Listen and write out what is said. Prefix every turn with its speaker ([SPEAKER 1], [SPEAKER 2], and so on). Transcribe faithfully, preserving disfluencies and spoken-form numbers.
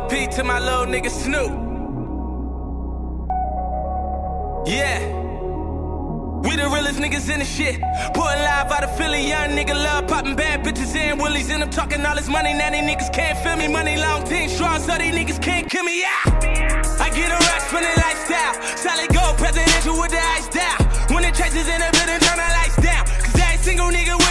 [SPEAKER 1] R I P to my little nigga Snoop. Yeah. We the realest niggas in the shit. Pouring live out of Philly, young nigga love popping bad bitches and willies. And I'm talking all this money, now these niggas can't feel me. Money long, team strong, so these niggas can't kill me, yeah. I get a rush from the lifestyle. Solid gold, presidential with the ice down. When the chasers in the building, turn the lights down. Cause every single nigga